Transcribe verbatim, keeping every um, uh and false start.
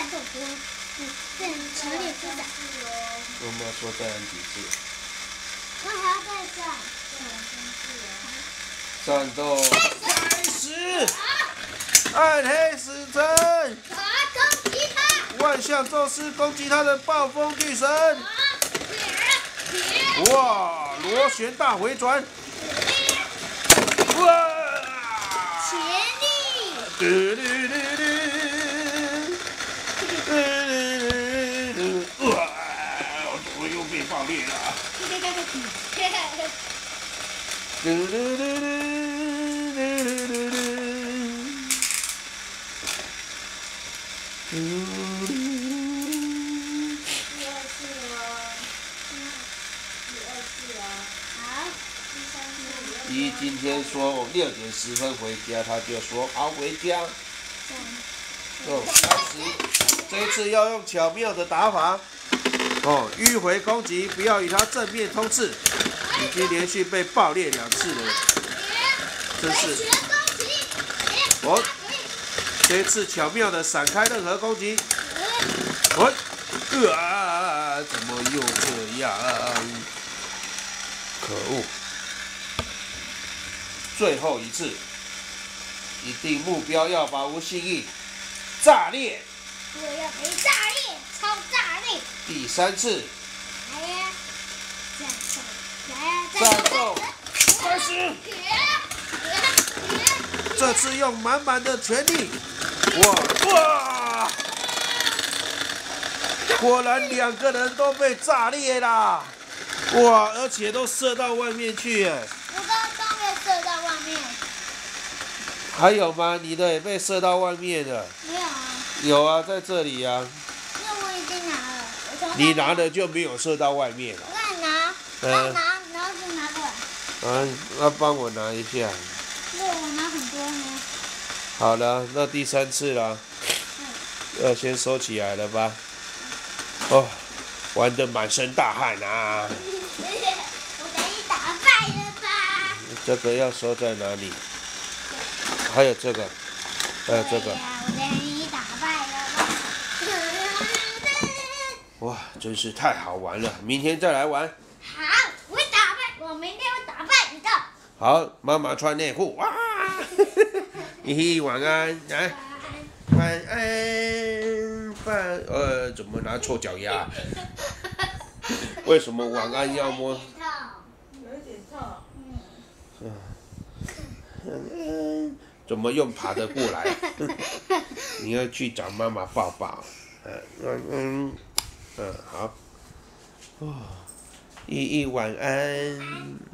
战斗国，正强烈发展。 我们要说再按几次？ 我还要再战。 战斗开始！暗黑死神， 啊！攻击他！ 万象宙斯攻击他的暴风巨神。 啊！铁！ 哇！螺旋大回转！哇！ 潜力！ 嘟嘟嘟嘟嘟嘟！哇！我怎么又被爆裂了？嘟嘟嘟嘟嘟嘟嘟嘟！嘟嘟！ 第二次哦，第二次哦，好，第三次。 第一今天说我六点十分回家，他就说好回家。哦，开始，这一次要用巧妙的打法。哦，迂回攻击，不要与他正面冲刺。已经连续被爆裂两次了，真是。我、哦、这一次巧妙的闪开任何攻击。我、哦，啊！怎么又这样？可恶！最后一次，一定目标要把无心意炸裂。 我要被炸裂，超炸裂！ 第三次。 来呀，战斗！来呀， 战斗！开始！这次用满满的全力！哇哇！果然两个人都被炸裂啦！哇，而且都射到外面去耶！ 我刚刚没有射到外面。 还有吗？你的也被射到外面了。 没有啊。 有啊，在这里啊。 那我已经拿了。我你拿的就没有射到外面了。 我帮你拿，帮你拿，然后就拿过来。 啊，那帮我拿一下。 那我拿很多呢。 好了，那第三次了。嗯。要先收起来了吧？哦，玩得满身大汗啊！ 我给你打败了吧？ 这个要收在哪里？还有这个，还有这个。 我给你打败了吧？ 哇，真是太好玩了！明天再来玩。 好，我会打败，我明天会打败你的。 好，妈妈穿内裤哇！嘿嘿，晚安，来，晚安，晚呃，怎么拿错脚丫？为什么晚安要摸？ 有一点痛。 嗯。怎么用爬得过来？你要去找妈妈抱抱。嗯嗯嗯嗯，好。哦，依依晚安。